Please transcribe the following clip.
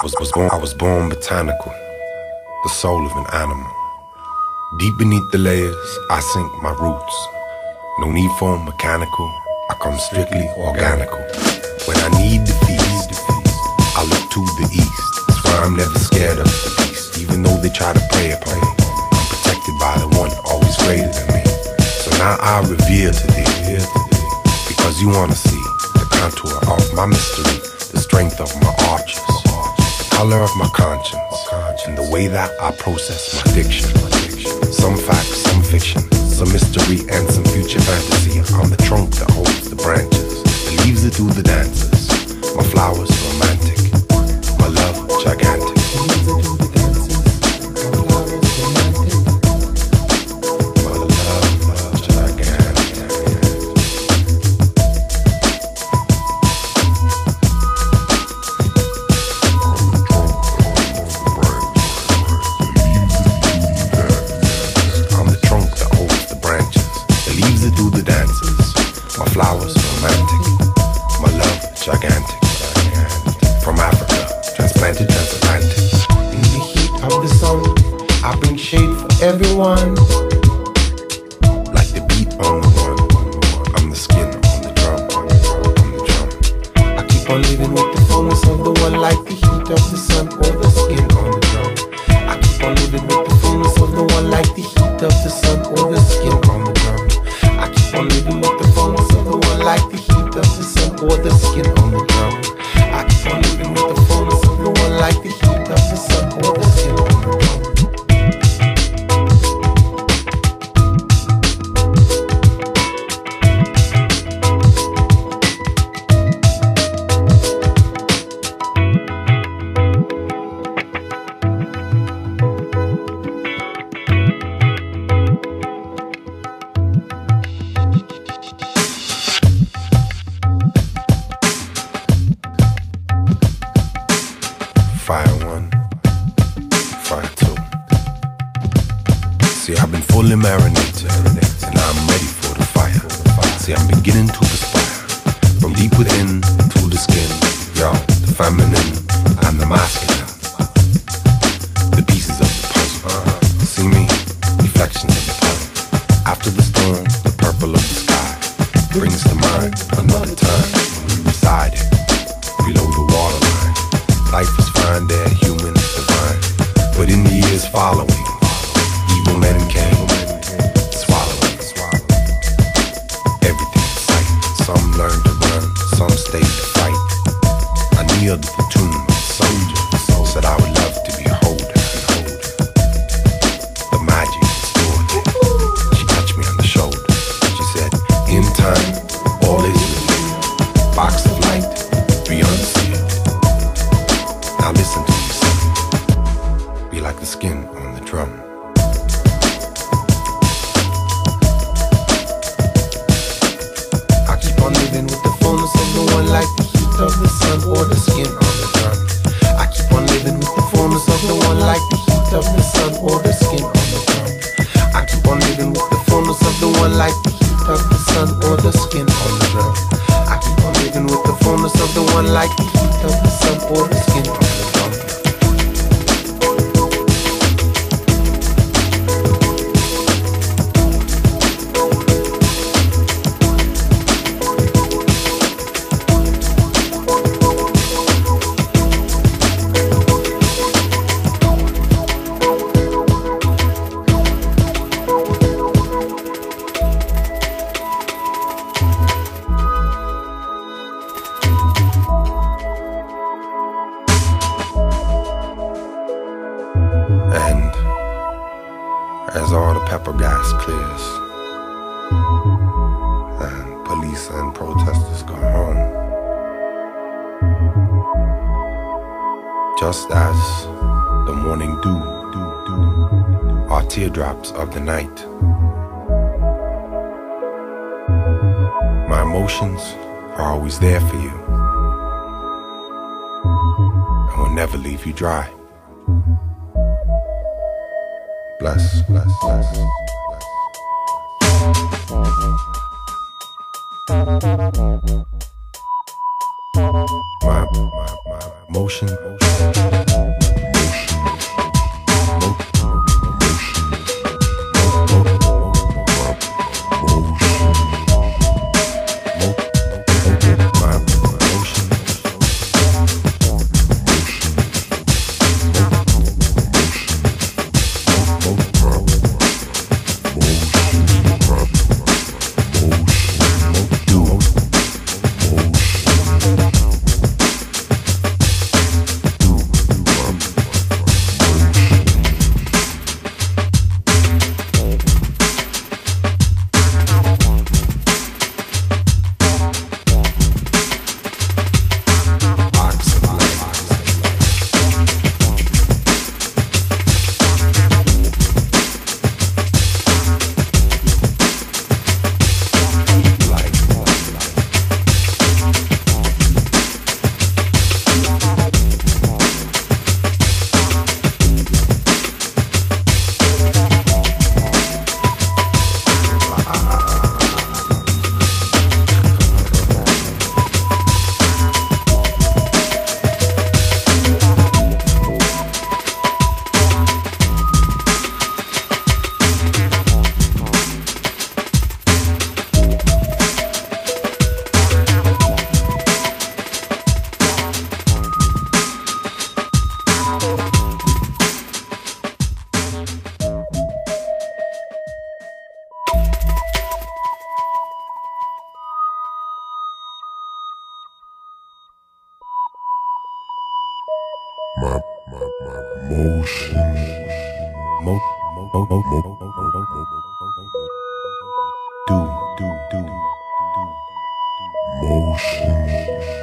I was born botanical, the soul of an animal. Deep beneath the layers, I sink my roots. No need for mechanical, I come strictly organical. When I need the feast, I look to the east. That's why I'm never scared of the beast. Even though they try to prey upon me, I'm protected by the one always greater than me. So now I reveal to thee, because you wanna see the contour of my mystery, the strength of my arches, the color of my conscience, and the way that I process my diction. Some facts, some fiction, some mystery and some future fantasy. I'm the trunk that holds the branches, the leaves that do the dances. My flowers romantic, my love gigantic. Everyone, like the beat on the one, I'm the skin on the drum, I keep on living with the fullness of the one, like the heat of the sun or the skin on the drum. I keep on living with the fullness of the one, like the heat of the sun or the skin on the drum. I keep on living with the fullness of the one, like the heat of the sun or the skin on the drum. I keep on living with the fullness of the one, like the heat of the sun or the skin on the drum. Fully marinated, and I'm ready for the fire. See, I'm beginning to perspire, from deep within to the skin. Yo, the feminine and the masculine, the pieces of the puzzle. See me, reflections of the puzzle. After the storm, the purple of the sky brings to mind another time when we resided below the waterline. Life was fine there, human, divine, but in the years following, evil men came. Some learned to run, some stayed to fight. I kneeled at the tomb of a soldier, said I would love to behold her. The magic restored. She touched me on the shoulder. She said, in time, all is revealed. Box of light, beyond the seal. Now listen to me, son. Be like the skin on the drum. Living with the fullness of the one, like the heat of the sun or the skin on the drum. I keep on living with the fullness of the one, like the heat of the sun or the skin on the drum. I keep on living with the fullness of the one, like the heat of the sun or the skin on the drum. I keep on living with the fullness of the one, like the heat of the sun or the skin on the drum. And as all the pepper gas clears and police and protesters go home, just as the morning dew are teardrops of the night, my emotions are always there for you and will never leave you dry. Bless, bless, bless, bless. My motion. Motion.